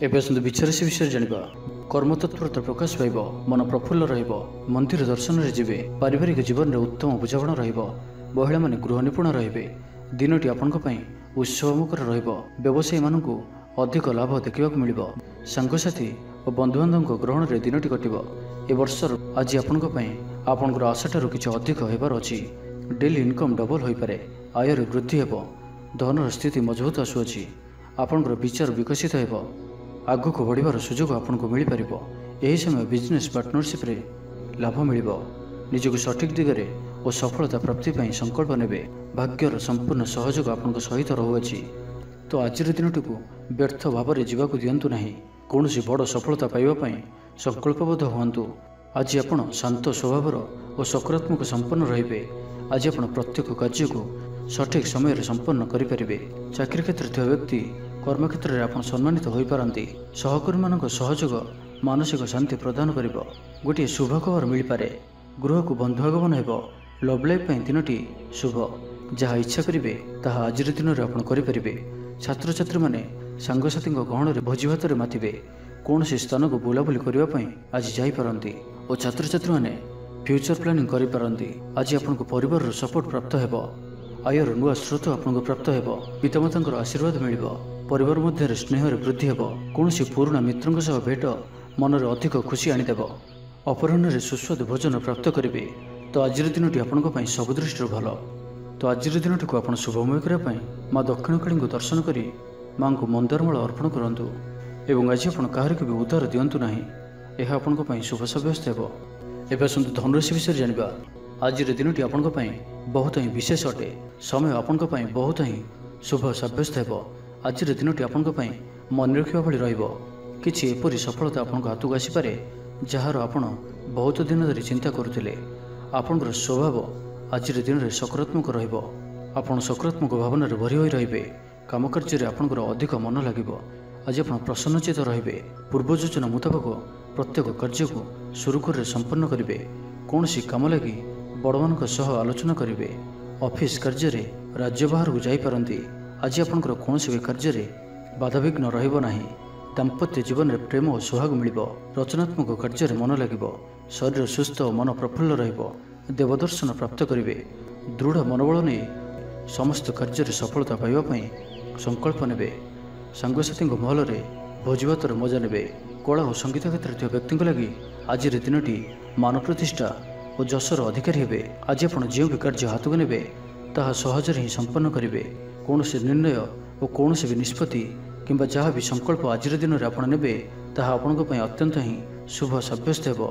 ଏବେ ଆସନ୍ତୁ ବିଚାରସି ବିଷୟରେ ଜାଣିବା। କର୍ମତତ୍ପରତା ପ୍ରକାଶ ପାଇବ, ମନ ପ୍ରଫୁଲ୍ଲ ରହିବ, ମନ୍ଦିର ଦର୍ଶନରେ ଯିବେ, ପାରିବାରିକ ଜୀବନରେ ଉତ୍ତମ ବୁଝାମଣା ରହିବ, ମହିଳାମାନେ ଗୃହ ନିପୁଣ ରହିବେ। ଦିନଟି ଆପଣଙ୍କ ପାଇଁ ଉତ୍ସବମୁଖର ରହିବ। ବ୍ୟବସାୟୀମାନଙ୍କୁ ଅଧିକ ଲାଭ ଦେଖିବାକୁ ମିଳିବ। ସାଙ୍ଗସାଥି ଓ ବନ୍ଧୁବାନ୍ଧବଙ୍କ ଗ୍ରହଣରେ ଦିନଟି କଟିବ। ଏ ବର୍ଷର ଆଜି ଆପଣଙ୍କ ପାଇଁ ଆପଣଙ୍କର ଆଶାଠାରୁ କିଛି ଅଧିକ ହେବାର ଅଛି। ଡେଲି ଇନକମ୍ ଡବଲ ହୋଇପାରେ, ଆୟରେ ବୃଦ୍ଧି ହେବ, ଧନର ସ୍ଥିତି ମଜବୁତ ଆସୁଅଛି। ଆପଣଙ୍କର ବିଚାର ବିକଶିତ ହେବ, ଆଗକୁ ବଢ଼ିବାର ସୁଯୋଗ ଆପଣଙ୍କୁ ମିଳିପାରିବ। ଏହି ସମୟ ବିଜନେସ୍ ପାର୍ଟନରସିପ୍ରେ ଲାଭ ମିଳିବ। ନିଜକୁ ସଠିକ୍ ଦିଗରେ ଓ ସଫଳତା ପ୍ରାପ୍ତି ପାଇଁ ସଂକଳ୍ପ ନେବେ। ଭାଗ୍ୟର ସମ୍ପୂର୍ଣ୍ଣ ସହଯୋଗ ଆପଣଙ୍କ ସହିତ ରହୁଅଛି। ତ ଆଜିର ଦିନଟିକୁ ବ୍ୟର୍ଥ ଭାବରେ ଯିବାକୁ ଦିଅନ୍ତୁ ନାହିଁ। କୌଣସି ବଡ଼ ସଫଳତା ପାଇବା ପାଇଁ ସଂକଳ୍ପବଦ୍ଧ ହୁଅନ୍ତୁ। ଆଜି ଆପଣ ଶାନ୍ତ ସ୍ୱଭାବର ଓ ସକାରାତ୍ମକ ସମ୍ପନ୍ନ ରହିବେ। ଆଜି ଆପଣ ପ୍ରତ୍ୟେକ କାର୍ଯ୍ୟକୁ ସଠିକ୍ ସମୟରେ ସମ୍ପନ୍ନ କରିପାରିବେ। ଚାକିରି କ୍ଷେତ୍ରରେ ଥିବା ବ୍ୟକ୍ତି କର୍ମକ୍ଷେତ୍ରରେ ଆପଣ ସମ୍ମାନିତ ହୋଇପାରନ୍ତି। ସହକର୍ମୀମାନଙ୍କ ସହଯୋଗ ମାନସିକ ଶାନ୍ତି ପ୍ରଦାନ କରିବ। ଗୋଟିଏ ଶୁଭ ଖବର ମିଳିପାରେ, ଗୃହକୁ ବନ୍ଧୁ ଆଗମନ ହେବ। ଲଭ୍ ଲାଇଫ୍ ପାଇଁ ଦିନଟି ଶୁଭ। ଯାହା ଇଚ୍ଛା କରିବେ ତାହା ଆଜିର ଦିନରେ ଆପଣ କରିପାରିବେ। ଛାତ୍ରଛାତ୍ରୀମାନେ ସାଙ୍ଗସାଥୀଙ୍କ ଗହଣରେ ଭୋଜି ଭାତରେ ମାତିବେ। କୌଣସି ସ୍ଥାନକୁ ବୁଲାବୁଲି କରିବା ପାଇଁ ଆଜି ଯାଇପାରନ୍ତି ଓ ଛାତ୍ରଛାତ୍ରୀମାନେ ଫ୍ୟୁଚର ପ୍ଲାନିଂ କରିପାରନ୍ତି। ଆଜି ଆପଣଙ୍କୁ ପରିବାରର ସପୋର୍ଟ ପ୍ରାପ୍ତ ହେବ। ଆୟର ନୂଆ ସ୍ରୋତ ଆପଣଙ୍କୁ ପ୍ରାପ୍ତ ହେବ। ପିତାମାତାଙ୍କର ଆଶୀର୍ବାଦ ମିଳିବ। ପରିବାର ମଧ୍ୟରେ ସ୍ନେହରେ ବୃଦ୍ଧି ହେବ। କୌଣସି ପୁରୁଣା ମିତ୍ରଙ୍କ ସହ ଭେଟ ମନରେ ଅଧିକ ଖୁସି ଆଣିଦେବ। ଅପରାହ୍ନରେ ସୁସ୍ୱାଦୁ ଭୋଜନ ପ୍ରାପ୍ତ କରିବେ। ତ ଆଜିର ଦିନଟି ଆପଣଙ୍କ ପାଇଁ ସବୁ ଦୃଷ୍ଟିରୁ ଭଲ। ତ ଆଜିର ଦିନଟିକୁ ଆପଣ ଶୁଭମୟ କରିବା ପାଇଁ ମା ଦକ୍ଷିଣକାଳୀଙ୍କୁ ଦର୍ଶନ କରି ମାଙ୍କୁ ମନ୍ଦାରମାଳ ଅର୍ପଣ କରନ୍ତୁ ଏବଂ ଆଜି ଆପଣ କାହାରିକୁ ବି ଉଦ୍ଧାର ଦିଅନ୍ତୁ ନାହିଁ। ଏହା ଆପଣଙ୍କ ପାଇଁ ଶୁଭ ସାବ୍ୟସ୍ତ ହେବ। ଏବେ ଆସନ୍ତୁ ଧନୁରାଶି ବିଷୟରେ ଜାଣିବା। ଆଜିର ଦିନଟି ଆପଣଙ୍କ ପାଇଁ ବହୁତ ହିଁ ବିଶେଷ ଅଟେ। ସମୟ ଆପଣଙ୍କ ପାଇଁ ବହୁତ ହିଁ ଶୁଭ ସାବ୍ୟସ୍ତ ହେବ। ଆଜିର ଦିନଟି ଆପଣଙ୍କ ପାଇଁ ମନେ ରଖିବା ଭଳି ରହିବ। କିଛି ଏପରି ସଫଳତା ଆପଣଙ୍କ ହାତକୁ ଆସିପାରେ ଯାହାର ଆପଣ ବହୁତ ଦିନ ଧରି ଚିନ୍ତା କରୁଥିଲେ। ଆପଣଙ୍କର ସ୍ୱଭାବ ଆଜିର ଦିନରେ ସକାରାତ୍ମକ ରହିବ। ଆପଣ ସକାରାତ୍ମକ ଭାବନାରେ ଭରି ହୋଇ ରହିବେ। କାମ କାର୍ଯ୍ୟରେ ଆପଣଙ୍କର ଅଧିକ ମନ ଲାଗିବ। ଆଜି ଆପଣ ପ୍ରସନ୍ନଚିତ ରହିବେ। ପୂର୍ବ ଯୋଜନା ମୁତାବକ ପ୍ରତ୍ୟେକ କାର୍ଯ୍ୟକୁ ସୁରୁଖୁରୁରେ ସମ୍ପନ୍ନ କରିବେ। କୌଣସି କାମ ଲାଗି ବଡ଼ମାନଙ୍କ ସହ ଆଲୋଚନା କରିବେ। ଅଫିସ୍ କାର୍ଯ୍ୟରେ ରାଜ୍ୟ ବାହାରକୁ ଯାଇପାରନ୍ତି। ଆଜି ଆପଣଙ୍କର କୌଣସି ବି କାର୍ଯ୍ୟରେ ବାଧାବିଘ୍ନ ରହିବ ନାହିଁ। ଦାମ୍ପତ୍ୟ ଜୀବନରେ ପ୍ରେମ ଓ ସୁହାଗ ମିଳିବ। ରଚନାତ୍ମକ କାର୍ଯ୍ୟରେ ମନ ଲାଗିବ। ଶରୀର ସୁସ୍ଥ ଓ ମନ ପ୍ରଫୁଲ୍ଲ ରହିବ। ଦେବଦର୍ଶନ ପ୍ରାପ୍ତ କରିବେ। ଦୃଢ଼ ମନୋବଳ ନେଇ ସମସ୍ତ କାର୍ଯ୍ୟରେ ସଫଳତା ପାଇବା ପାଇଁ ସଂକଳ୍ପ ନେବେ। ସାଙ୍ଗସାଥୀଙ୍କ ମହଲରେ ଭୋଜିଭାତର ମଜା ନେବେ। କଳା ଓ ସଙ୍ଗୀତ କ୍ଷେତ୍ରରେ ଥିବା ବ୍ୟକ୍ତିଙ୍କ ଲାଗି ଆଜିର ଦିନଟି ମାନ ପ୍ରତିଷ୍ଠା ଓ ଯଶର ଅଧିକାରୀ ହେବେ। ଆଜି ଆପଣ ଯେଉଁ ବି କାର୍ଯ୍ୟ ହାତକୁ ନେବେ ତାହା ସହଜରେ ହିଁ ସମ୍ପନ୍ନ କରିବେ। କୌଣସି ନିର୍ଣ୍ଣୟ ଓ କୌଣସି ବି ନିଷ୍ପତ୍ତି କିମ୍ବା ଯାହା ବି ସଂକଳ୍ପ ଆଜିର ଦିନରେ ଆପଣ ନେବେ ତାହା ଆପଣଙ୍କ ପାଇଁ ଅତ୍ୟନ୍ତ ହିଁ ଶୁଭ ସାବ୍ୟସ୍ତ ହେବ।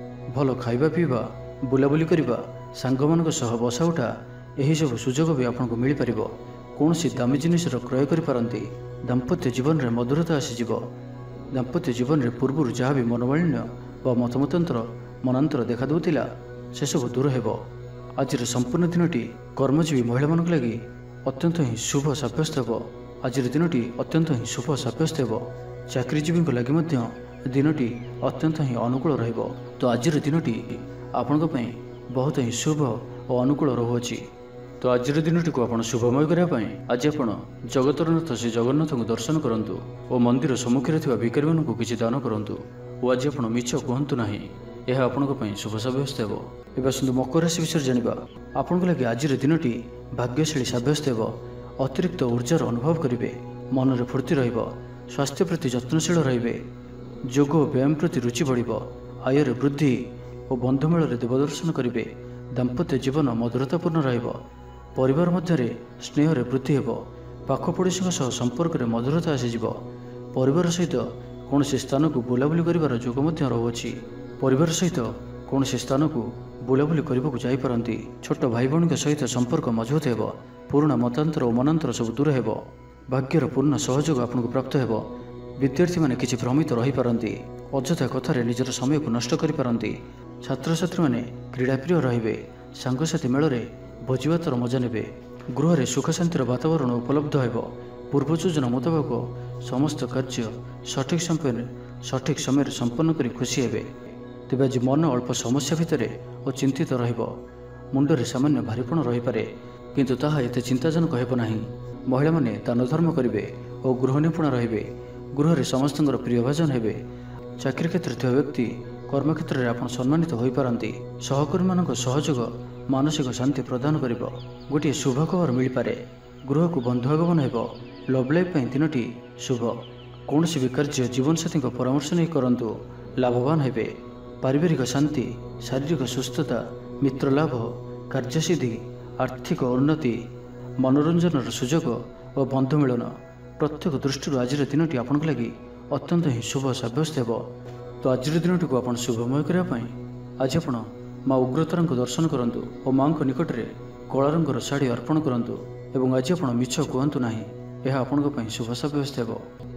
ଭଲ ଖାଇବା ପିଇବା, ବୁଲାବୁଲି କରିବା, ସାଙ୍ଗମାନଙ୍କ ସହ ବସା ଉଠା ଏହିସବୁ ସୁଯୋଗ ବି ଆପଣଙ୍କୁ ମିଳିପାରିବ। କୌଣସି ଦାମୀ ଜିନିଷର କ୍ରୟ କରିପାରନ୍ତି। ଦାମ୍ପତ୍ୟ ଜୀବନରେ ମଧୁରତା ଆସିଯିବ। ଦାମ୍ପତ୍ୟ ଜୀବନରେ ପୂର୍ବରୁ ଯାହା ବି ମନୋମାଳିନ୍ୟ ବା ମତମତାନ୍ତର ମନାନ୍ତର ଦେଖାଦେଉଥିଲା ସେସବୁ ଦୂର ହେବ। ଆଜିର ସମ୍ପୂର୍ଣ୍ଣ ଦିନଟି କର୍ମଜୀବୀ ମହିଳାମାନଙ୍କ ଲାଗି ଅତ୍ୟନ୍ତ ହିଁ ଶୁଭ ସାବ୍ୟସ୍ତ ହେବ। ଆଜିର ଦିନଟି ଅତ୍ୟନ୍ତ ହିଁ ଶୁଭ ସାବ୍ୟସ୍ତ ହେବ। ଚାକିରିଜୀବୀଙ୍କ ଲାଗି ମଧ୍ୟ ଦିନଟି ଅତ୍ୟନ୍ତ ହିଁ ଅନୁକୂଳ ରହିବ। ତ ଆଜିର ଦିନଟି ଆପଣଙ୍କ ପାଇଁ ବହୁତ ହିଁ ଶୁଭ ଓ ଅନୁକୂଳ ରହୁଅଛି। ତ ଆଜିର ଦିନଟିକୁ ଆପଣ ଶୁଭମୟ କରିବା ପାଇଁ ଆଜି ଆପଣ ଜଗତର ନାଥ ଶ୍ରୀ ଜଗନ୍ନାଥଙ୍କୁ ଦର୍ଶନ କରନ୍ତୁ ଓ ମନ୍ଦିର ସମ୍ମୁଖରେ ଥିବା ଭିକାରୀମାନଙ୍କୁ କିଛି ଦାନ କରନ୍ତୁ ଓ ଆଜି ଆପଣ ମିଛ କୁହନ୍ତୁ ନାହିଁ। ଏହା ଆପଣଙ୍କ ପାଇଁ ଶୁଭ ସାବ୍ୟସ୍ତ ହେବ। ଏବେ ଆସନ୍ତୁ ମକର ରାଶି ବିଷୟରେ ଜାଣିବା। ଆପଣଙ୍କ ଲାଗି ଆଜିର ଦିନଟି ଭାଗ୍ୟଶାଳୀ ସାବ୍ୟସ୍ତ ହେବ। ଅତିରିକ୍ତ ଉର୍ଜାର ଅନୁଭବ କରିବେ। ମନରେ ଫୁର୍ତ୍ତି ରହିବ। ସ୍ୱାସ୍ଥ୍ୟ ପ୍ରତି ଯତ୍ନଶୀଳ ରହିବେ। ଯୋଗ ଓ ବ୍ୟାୟାମ ପ୍ରତି ରୁଚି ବଢ଼ିବ। ଆୟରେ ବୃଦ୍ଧି ଓ ବନ୍ଧୁମେଳରେ ଦେବଦର୍ଶନ କରିବେ। ଦାମ୍ପତ୍ୟ ଜୀବନ ମଧୁରତାପୂର୍ଣ୍ଣ ରହିବ। ପରିବାର ମଧ୍ୟରେ ସ୍ନେହରେ ବୃଦ୍ଧି ହେବ। ପାଖ ପଡ଼ୋଶୀଙ୍କ ସହ ସମ୍ପର୍କରେ ମଧୁରତା ଆସିଯିବ। ପରିବାର ସହିତ କୌଣସି ସ୍ଥାନକୁ ବୁଲାବୁଲି କରିବାର ଯୋଗ ମଧ୍ୟ ରହୁଅଛି। ପରିବାର ସହିତ କୌଣସି ସ୍ଥାନକୁ ବୁଲାବୁଲି କରିବାକୁ ଯାଇପାରନ୍ତି। ଛୋଟ ଭାଇ ଭଉଣୀଙ୍କ ସହିତ ସମ୍ପର୍କ ମଜବୁତ ହେବ। ପୁରୁଣା ମତାନ୍ତର ଓ ମନାନ୍ତର ସବୁ ଦୂର ହେବ। ଭାଗ୍ୟର ପୂର୍ଣ୍ଣ ସହଯୋଗ ଆପଣଙ୍କୁ ପ୍ରାପ୍ତ ହେବ। ବିଦ୍ୟାର୍ଥୀମାନେ କିଛି ଭ୍ରମିତ ରହିପାରନ୍ତି। ଅଯଥା କଥାରେ ନିଜର ସମୟକୁ ନଷ୍ଟ କରିପାରନ୍ତି। ଛାତ୍ରଛାତ୍ରୀମାନେ କ୍ରୀଡ଼ାପ୍ରିୟ ରହିବେ। ସାଙ୍ଗସାଥୀ ମେଳରେ ଭୋଜିଭାତର ମଜା ନେବେ। ଗୃହରେ ସୁଖ ଶାନ୍ତିର ବାତାବରଣ ଉପଲବ୍ଧ ହେବ। ପୂର୍ବ ଯୋଜନା ମୁତାବକ ସମସ୍ତ କାର୍ଯ୍ୟ ସଠିକ୍ ସମୟରେ ସଠିକ୍ ସମୟରେ ସମ୍ପନ୍ନ କରି ଖୁସି ହେବେ। ତେବେ ଆଜି ମନ ଅଳ୍ପ ସମସ୍ୟା ଭିତରେ ଓ ଚିନ୍ତିତ ରହିବ। ମୁଣ୍ଡରେ ସାମାନ୍ୟ ଭାରିପଣ ରହିପାରେ, କିନ୍ତୁ ତାହା ଏତେ ଚିନ୍ତାଜନକ ହେବ ନାହିଁ। ମହିଳାମାନେ ଦାନ ଧର୍ମ କରିବେ ଓ ଗୃହ ନିପୁଣ ରହିବେ। गृह समस्त प्रियभाजन हेबे। चाकरी क्षेत्र ଥିବା ବ୍ୟକ୍ତି କର୍ମକ୍ଷେତ୍ର ରେ ଆପଣ ସମ୍ମାନିତ ହୋଇପାରନ୍ତି। ସହକର୍ମୀମାନଙ୍କ ସହଯୋଗ ମାନସିକ ଶାନ୍ତି ପ୍ରଦାନ କରିବ। ଗୋଟିଏ ଶୁଭ ଖବର ମିଳିପାରେ। ଗୃହକୁ ବନ୍ଧୁ ଆଗମନ ହେବ। ଲଭ୍ ଲାଇଫ୍ ପାଇଁ ଦିନଟି ଶୁଭ। କୌଣସି ବି କାର୍ଯ୍ୟ ଜୀବନସାଥୀଙ୍କ ପରାମର୍ଶ ନେଇ କରନ୍ତୁ, ଲାଭବାନ ହେବେ। ପାରିବାରିକ ଶାନ୍ତି, ଶାରୀରିକ ସୁସ୍ଥତା, ମିତ୍ର ଲାଭ, କାର୍ଯ୍ୟସିଦ୍ଧି, ଆର୍ଥିକ ଉନ୍ନତି, ମନୋରଞ୍ଜନର ସୁଯୋଗ ଓ ବନ୍ଧୁ ମିଳନ ପ୍ରତ୍ୟେକ ଦୃଷ୍ଟିରୁ ଆଜିର ଦିନଟି ଆପଣଙ୍କ ଲାଗି ଅତ୍ୟନ୍ତ ହିଁ ଶୁଭ ସାବ୍ୟସ୍ତ ହେବ। ତ ଆଜିର ଦିନଟିକୁ ଆପଣ ଶୁଭମୟ କରିବା ପାଇଁ ଆଜି ଆପଣ ମା ଉଗ୍ରତାରାଙ୍କୁ ଦର୍ଶନ କରନ୍ତୁ ଓ ମାଙ୍କ ନିକଟରେ କଳା ରଙ୍ଗର ଶାଢ଼ୀ ଅର୍ପଣ କରନ୍ତୁ ଏବଂ ଆଜି ଆପଣ ମିଛ କୁହନ୍ତୁ ନାହିଁ। ଏହା ଆପଣଙ୍କ ପାଇଁ ଶୁଭ ସାବ୍ୟସ୍ତ ହେବ।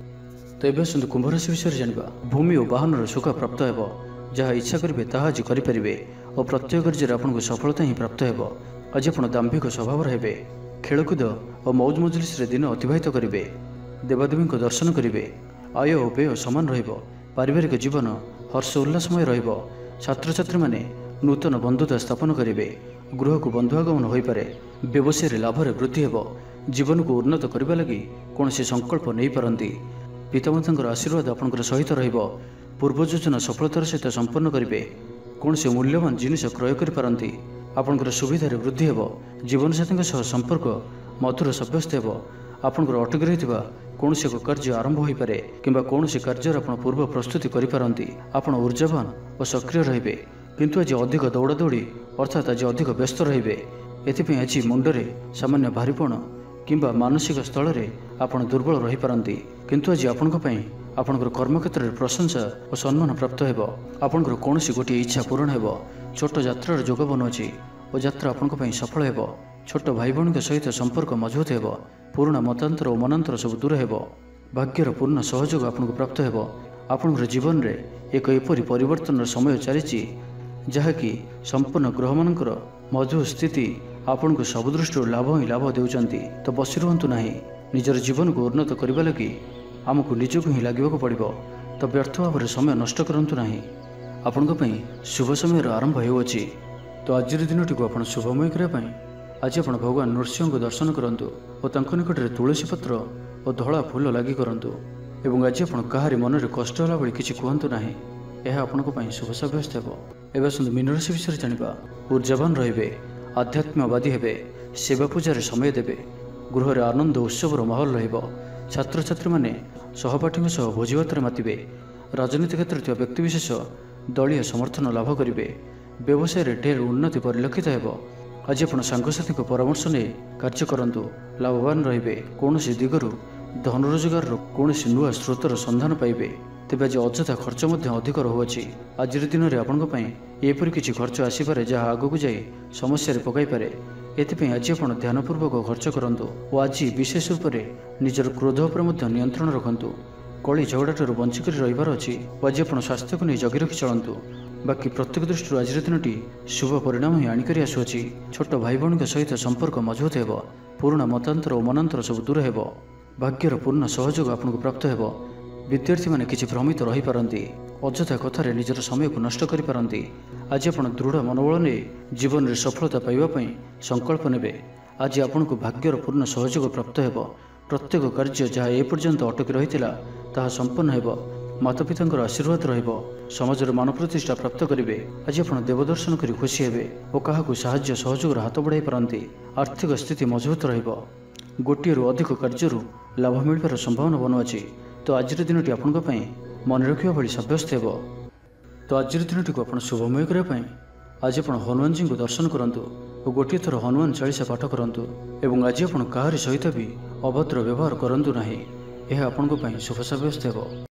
ତ ଏବେ ଆସନ୍ତୁ କୁମ୍ଭ ରାଶି ବିଷୟରେ ଜାଣିବା। ଭୂମି ଓ ବାହନର ସୁଖ ପ୍ରାପ୍ତ ହେବ। ଯାହା ଇଚ୍ଛା କରିବେ ତାହା ଆଜି କରିପାରିବେ ଓ ପ୍ରତ୍ୟେକ କାର୍ଯ୍ୟରେ ଆପଣଙ୍କୁ ସଫଳତା ହିଁ ପ୍ରାପ୍ତ ହେବ। ଆଜି ଆପଣ ଦାମ୍ଭିକ ସ୍ୱଭାବର ହେବେ। ଖେଳକୁଦ ଓ ମୌଜ ମଜଲିସରେ ଦିନ ଅତିବାହିତ କରିବେ। ଦେବାଦେବୀଙ୍କ ଦର୍ଶନ କରିବେ। ଆୟ ଓ ବ୍ୟୟ ସମାନ ରହିବ। ପାରିବାରିକ ଜୀବନ ହର୍ଷ ଉଲ୍ଲାସମୟ ରହିବ। ଛାତ୍ରଛାତ୍ରୀମାନେ ନୂତନ ବନ୍ଧୁତା ସ୍ଥାପନ କରିବେ। ଗୃହକୁ ବନ୍ଧୁ ଆଗମନ ହୋଇପାରେ। ବ୍ୟବସାୟରେ ଲାଭରେ ବୃଦ୍ଧି ହେବ। ଜୀବନକୁ ଉନ୍ନତ କରିବା ଲାଗି କୌଣସି ସଂକଳ୍ପ ନେଇପାରନ୍ତି। ପିତାମାତାଙ୍କର ଆଶୀର୍ବାଦ ଆପଣଙ୍କର ସହିତ ରହିବ। ପୂର୍ବ ଯୋଜନା ସଫଳତାର ସହିତ ସମ୍ପନ୍ନ କରିବେ। କୌଣସି ମୂଲ୍ୟବାନ ଜିନିଷ କ୍ରୟ କରିପାରନ୍ତି। ଆପଣଙ୍କର ସୁବିଧାରେ ବୃଦ୍ଧି ହେବ। ଜୀବନସାଥୀଙ୍କ ସହ ସମ୍ପର୍କ ମଧୁର ସାବ୍ୟସ୍ତ ହେବ। ଆପଣଙ୍କର ଅଟକି ରହିଥିବା କୌଣସି ଏକ କାର୍ଯ୍ୟ ଆରମ୍ଭ ହୋଇପାରେ କିମ୍ବା କୌଣସି କାର୍ଯ୍ୟରେ ଆପଣ ପୂର୍ବ ପ୍ରସ୍ତୁତି କରିପାରନ୍ତି। ଆପଣ ଉର୍ଜାବାନ ଓ ସକ୍ରିୟ ରହିବେ, କିନ୍ତୁ ଆଜି ଅଧିକ ଦୌଡ଼ାଦୌଡ଼ି ଅର୍ଥାତ୍ ଆଜି ଅଧିକ ବ୍ୟସ୍ତ ରହିବେ। ଏଥିପାଇଁ ଆଜି ମୁଣ୍ଡରେ ସାମାନ୍ୟ ଭାରିପଣ କିମ୍ବା ମାନସିକ ସ୍ଥଳରେ ଆପଣ ଦୁର୍ବଳ ରହିପାରନ୍ତି। କିନ୍ତୁ ଆଜି ଆପଣଙ୍କ ପାଇଁ ଆପଣଙ୍କର କର୍ମକ୍ଷେତ୍ରରେ ପ୍ରଶଂସା ଓ ସମ୍ମାନ ପ୍ରାପ୍ତ ହେବ। ଆପଣଙ୍କର କୌଣସି ଗୋଟିଏ ଇଚ୍ଛା ପୂରଣ ହେବ। ଛୋଟ ଯାତ୍ରାର ଯୋଗ ବନୁଅଛି ଓ ଯାତ୍ରା ଆପଣଙ୍କ ପାଇଁ ସଫଳ ହେବ। ଛୋଟ ଭାଇ ଭଉଣୀଙ୍କ ସହିତ ସମ୍ପର୍କ ମଜବୁତ ହେବ। ପୁରୁଣା ମତାନ୍ତର ଓ ମନାନ୍ତର ସବୁ ଦୂର ହେବ। ଭାଗ୍ୟର ପୂର୍ଣ୍ଣ ସହଯୋଗ ଆପଣଙ୍କୁ ପ୍ରାପ୍ତ ହେବ। ଆପଣଙ୍କର ଜୀବନରେ ଏକ ଏପରି ପରିବର୍ତ୍ତନର ସମୟ ଚାଲିଛି ଯାହାକି ସମ୍ପୂର୍ଣ୍ଣ ଗ୍ରହମାନଙ୍କର ମଜବୁତ ସ୍ଥିତି ଆପଣଙ୍କୁ ସବୁ ଦୃଷ୍ଟିରୁ ଲାଭ ହିଁ ଲାଭ ଦେଉଛନ୍ତି। ତ ବସି ରୁହନ୍ତୁ ନାହିଁ। ନିଜର ଜୀବନକୁ ଉନ୍ନତ କରିବା ଲାଗି ଆମକୁ ନିଜକୁ ହିଁ ଲାଗିବାକୁ ପଡ଼ିବ। ତ ବ୍ୟର୍ଥ ଭାବରେ ସମୟ ନଷ୍ଟ କରନ୍ତୁ ନାହିଁ। ଆପଣଙ୍କ ପାଇଁ ଶୁଭ ସମୟର ଆରମ୍ଭ ହେଉଅଛି। ତ ଆଜିର ଦିନଟିକୁ ଆପଣ ଶୁଭମୟ କରିବା ପାଇଁ ଆଜି ଆପଣ ଭଗବାନ ନୃସିଂହଙ୍କୁ ଦର୍ଶନ କରନ୍ତୁ ଓ ତାଙ୍କ ନିକଟରେ ତୁଳସୀ ପତ୍ର ଓ ଧଳା ଫୁଲ ଲାଗି କରନ୍ତୁ ଏବଂ ଆଜି ଆପଣ କାହାରି ମନରେ କଷ୍ଟ ହେଲା ଭଳି କିଛି କୁହନ୍ତୁ ନାହିଁ। ଏହା ଆପଣଙ୍କ ପାଇଁ ଶୁଭ ସାବ୍ୟସ୍ତ ହେବ। ଏବେ ଆସନ୍ତୁ ମୀନ ରାଶି ବିଷୟରେ ଜାଣିବା। ଉର୍ଜାବାନ ରହିବେ। ଆଧ୍ୟାତ୍ମବାଦୀ ହେବେ। ସେବା ପୂଜାରେ ସମୟ ଦେବେ। ଗୃହରେ ଆନନ୍ଦ ଉତ୍ସବର ମାହୋଲ ରହିବ। ଛାତ୍ରଛାତ୍ରୀମାନେ ସହପାଠୀଙ୍କ ସହ ଭୋଜିଭାତରେ ମାତିବେ। ରାଜନୀତି କ୍ଷେତ୍ରରେ ଥିବା ବ୍ୟକ୍ତିବିଶେଷ ଦଳୀୟ ସମର୍ଥନ ଲାଭ କରିବେ। ବ୍ୟବସାୟରେ ଢେର ଉନ୍ନତି ପରିଲକ୍ଷିତ ହେବ। ଆଜି ଆପଣ ସାଙ୍ଗସାଥୀଙ୍କ ପରାମର୍ଶ ନେଇ କାର୍ଯ୍ୟ କରନ୍ତୁ, ଲାଭବାନ ରହିବେ। କୌଣସି ଦିଗରୁ ଧନ ରୋଜଗାରର କୌଣସି ନୂଆ ସ୍ରୋତର ସନ୍ଧାନ ପାଇବେ। ତେବେ ଆଜି ଅଯଥା ଖର୍ଚ୍ଚ ମଧ୍ୟ ଅଧିକ ରହୁଅଛି। ଆଜିର ଦିନରେ ଆପଣଙ୍କ ପାଇଁ ଏପରି କିଛି ଖର୍ଚ୍ଚ ଆସିପାରେ ଯାହା ଆଗକୁ ଯାଇ ସମସ୍ୟାରେ ପକାଇପାରେ। ଏଥିପାଇଁ ଆଜି ଆପଣ ଧ୍ୟାନପୂର୍ବକ ଖର୍ଚ୍ଚ କରନ୍ତୁ ଓ ଆଜି ବିଶେଷ ରୂପରେ ନିଜର କ୍ରୋଧ ଉପରେ ମଧ୍ୟ ନିୟନ୍ତ୍ରଣ ରଖନ୍ତୁ। କଳି ଝଗଡ଼ାଠାରୁ ବଞ୍ଚିକରି ରହିବାର ଅଛି ଓ ଆଜି ଆପଣ ସ୍ୱାସ୍ଥ୍ୟକୁ ନେଇ ଜଗି ରଖି ଚଳନ୍ତୁ। ବାକି ପ୍ରତ୍ୟେକ ଦୃଷ୍ଟିରୁ ଆଜିର ଦିନଟି ଶୁଭ ପରିଣାମ ହିଁ ଆଣିକରି ଆସୁଅଛି। ଛୋଟ ଭାଇ ଭଉଣୀଙ୍କ ସହିତ ସମ୍ପର୍କ ମଜବୁତ ହେବ। ପୁରୁଣା ମତାନ୍ତର ଓ ମନାନ୍ତର ସବୁ ଦୂର ହେବ। ଭାଗ୍ୟର ପୂର୍ଣ୍ଣ ସହଯୋଗ ଆପଣଙ୍କୁ ପ୍ରାପ୍ତ ହେବ। ବିଦ୍ୟାର୍ଥୀମାନେ କିଛି ଭ୍ରମିତ ରହିପାରନ୍ତି। ଅଯଥା କଥାରେ ନିଜର ସମୟକୁ ନଷ୍ଟ କରିପାରନ୍ତି। ଆଜି ଆପଣ ଦୃଢ଼ ମନୋବଳ ନେଇ ଜୀବନରେ ସଫଳତା ପାଇବା ପାଇଁ ସଂକଳ୍ପ ନେବେ। ଆଜି ଆପଣଙ୍କୁ ଭାଗ୍ୟର ପୂର୍ଣ୍ଣ ସହଯୋଗ ପ୍ରାପ୍ତ ହେବ। ପ୍ରତ୍ୟେକ କାର୍ଯ୍ୟ ଯାହା ଏପର୍ଯ୍ୟନ୍ତ ଅଟକି ରହିଥିଲା ତାହା ସମ୍ପନ୍ନ ହେବ। ମାତାପିତାଙ୍କର ଆଶୀର୍ବାଦ ରହିବ। ସମାଜର ମାନ ପ୍ରତିଷ୍ଠା ପ୍ରାପ୍ତ କରିବେ। ଆଜି ଆପଣ ଦେବଦର୍ଶନ କରି ଖୁସି ହେବେ ଓ କାହାକୁ ସାହାଯ୍ୟ ସହଯୋଗର ହାତ ବଢ଼ାଇ ପାରନ୍ତି। ଆର୍ଥିକ ସ୍ଥିତି ମଜବୁତ ରହିବ। ଗୋଟିଏରୁ ଅଧିକ କାର୍ଯ୍ୟରୁ ଲାଭ ମିଳିବାର ସମ୍ଭାବନା ବନୁଅଛି। ତ ଆଜିର ଦିନଟି ଆପଣଙ୍କ ପାଇଁ ମନେ ରଖିବା ଭଳି ସାବ୍ୟସ୍ତ ହେବ। ତ ଆଜିର ଦିନଟିକୁ ଆପଣ ଶୁଭମୟ କରିବା ପାଇଁ ଆଜି ଆପଣ ହନୁମାନଜୀଙ୍କୁ ଦର୍ଶନ କରନ୍ତୁ ଓ ଗୋଟିଏ ଥର ହନୁମାନ ଚାଳିଶା ପାଠ କରନ୍ତୁ ଏବଂ ଆଜି ଆପଣ କାହାରି ସହିତ ବି ଅଭଦ୍ର ବ୍ୟବହାର କରନ୍ତୁ ନାହିଁ। ଏହା ଆପଣଙ୍କ ପାଇଁ ଶୁଭ ସାବ୍ୟସ୍ତ ହେବ।